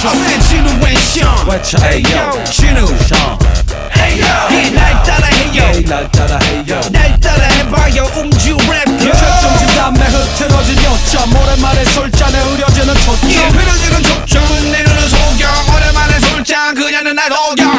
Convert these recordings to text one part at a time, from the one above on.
I said 진우 and Sean 외쳐 Ayo 진우 Sean Ayo 날 따라해요 날 따라해요 날 따라해봐요 음주 랩 결정진 담에 흐트러진 요점 오랜만에 술잔에 흐려지는 초점 흐려지는 초점은 내 눈을 속여 오랜만에 술잔 그녀는 날 녹여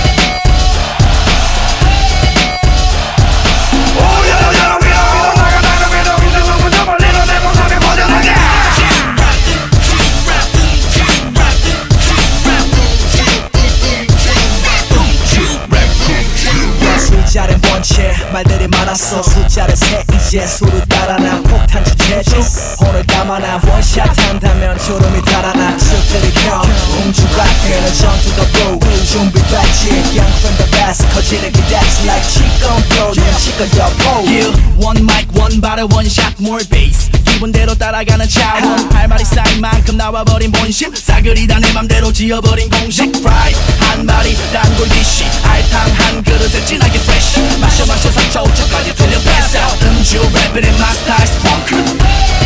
숫자는 번째 말들이 많았어 숫자를 세 이제 수를 따라 난 폭탄 주제지 오늘 담아나 원샷 한다면 졸음이 달아나 축들이 켜 음주가 되는 전투도 보 준비됐지 Young from the best 거지는 기대치 like chicken flow 난 chicken 여보 Yeah one mic one bottle one shot more bass 기분대로 따라가는 차원 할 말이 쌓인 만큼 나와버린 본심 싸그리 다 내 맘대로 지어버린 공식 Fried 한 마리 단골 디시 알탕 한 그릇에 진하게 fresh 마셔 3초 5초까지 틀려 pass out 음주 랩은 in my style funk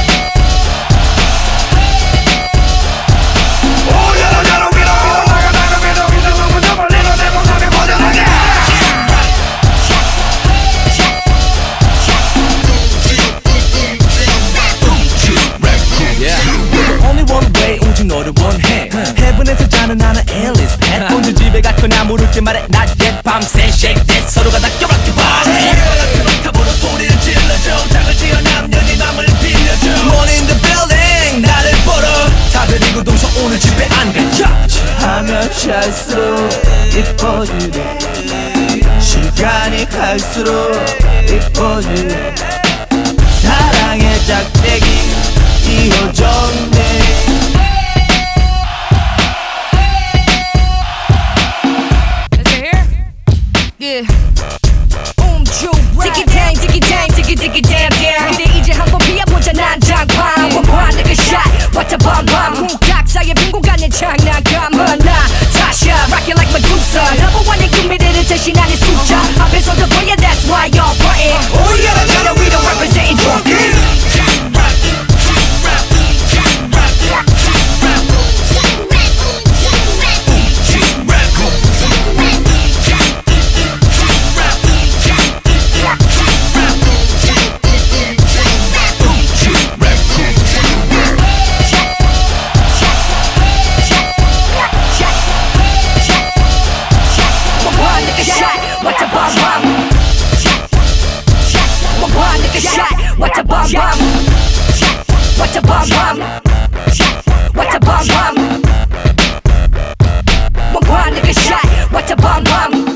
너를 원해 헤븐에서 자는 나는 앨리스 팻 본주 집에 갔거나 모를 때 말해 낮에 밤새 shake that 서로가 다 껴박혀 봐 같은 옥탑으로 소리를 질러줘 장을 지어 남녀니 맘을 빌려줘 One in the building 나를 보러 다들 이고 동서 오늘 집에 안 가 하면 잘수록 이뻐지네 시간이 갈수록 이뻐지네 사랑의 짝대기 이어졌네 Diggy damn damn 그래 이제 한번 피해보자 난장판 원판 내가 shot 왔다 밤밤 훅딱 사이에 빈 공간에 장난감 하나 다시 Rockin' like Medusa Number one 의 구미들을 대신하는 숫자 앞에서도 보여 that's why you're frontin' Oh yeah we don't represent drunken What a bomb bomb What a bomb bomb What a bomb bomb One nigga shot What a bomb bomb